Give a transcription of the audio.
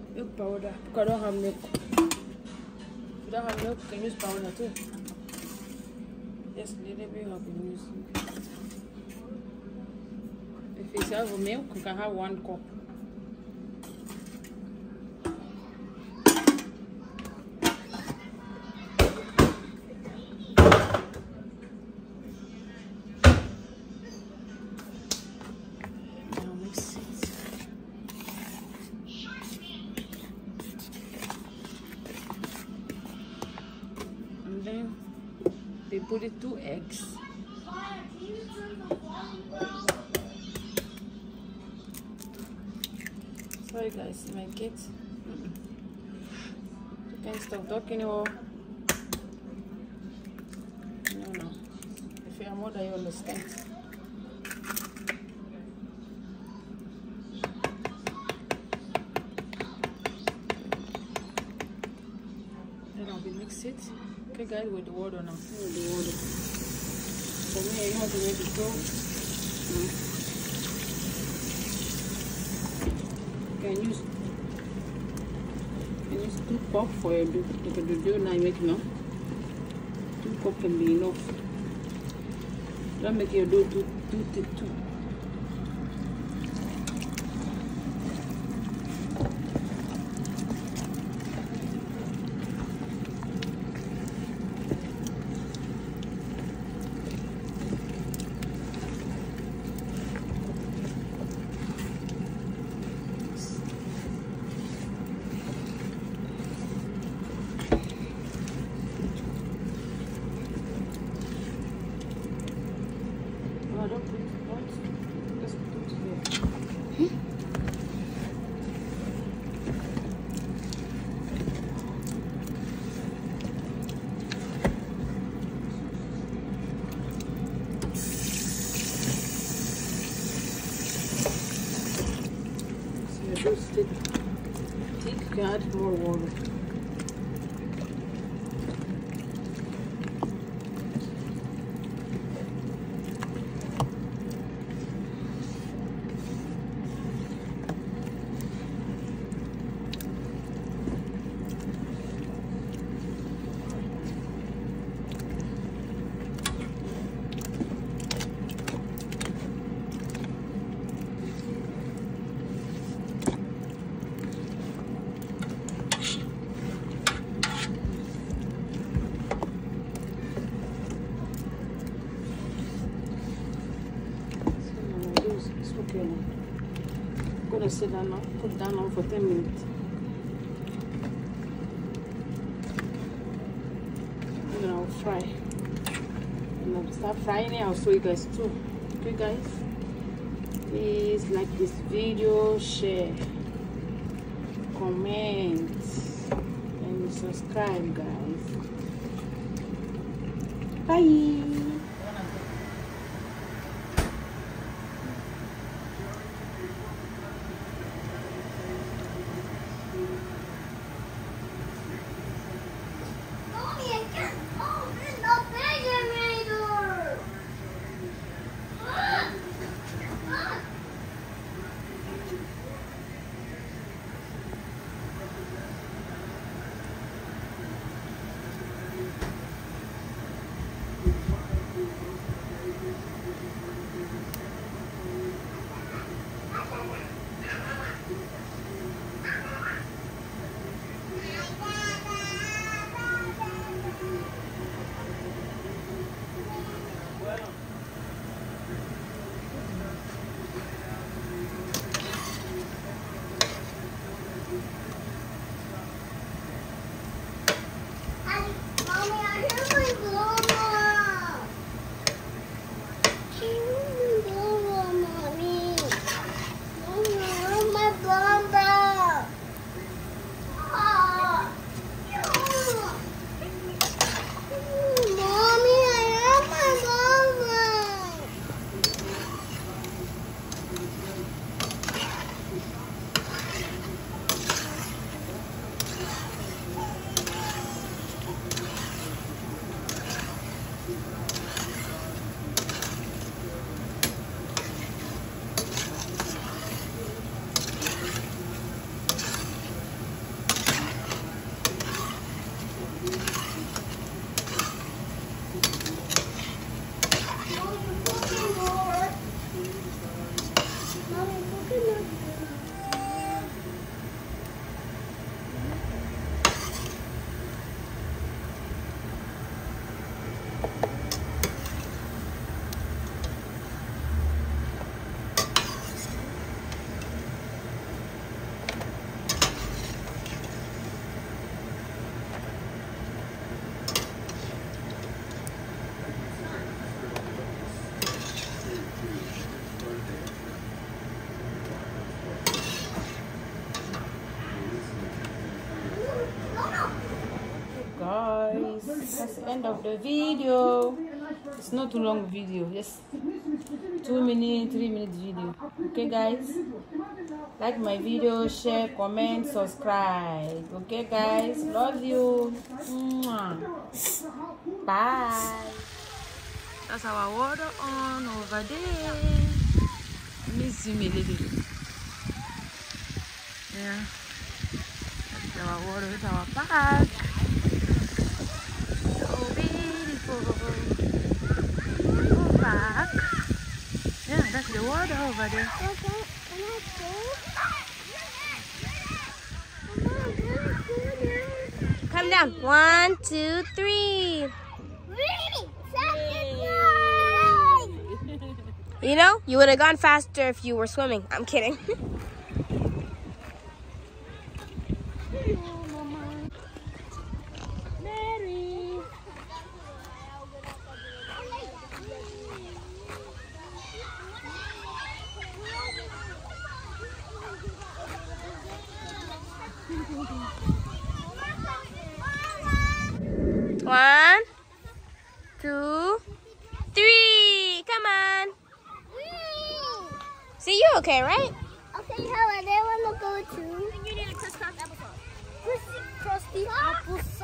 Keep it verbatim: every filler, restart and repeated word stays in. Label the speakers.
Speaker 1: Milk powder. Because I don't have milk. If you don't have milk, you can use powder too. Just a little bit of use. If you have milk, you can have one cup. They put it two eggs. Sorry guys, my kids. Mm-mm. You can't stop talking or no no. If you're a mother, you understand. Then I'll be mix it. Okay guys, with the water now. With the water. For me, I know the way to go. Mm. You can use you can use two cups for your dough. Look at the dough now you make now. Two cups can be enough. Don't make your dough too too thick too. Just thick, thick, you can add more water. Okay, I'm gonna sit down now, put down on for ten minutes. And then I'll fry. And I'll start frying it, I'll show you guys too. Okay guys, please like this video, share, comment, and subscribe guys. Bye. end of the video. It's not too long video, just two minute, three minute video. Okay, guys, like my video, share, comment, subscribe. Okay, guys, love you. Mwah. Bye. That's our water on over there. Let me zoom a little. Yeah, that's our water, it's our park. So beautiful. Beautiful park. Yeah, that's the water over there.
Speaker 2: Okay, can I go? Come down. One, two, three. You know, you would have gone faster if you were swimming. I'm kidding. One, two, three. Come on. See, you okay, right? Okay, Helen, I want to go to. You need a crisscross applesauce. Crisscross applesauce.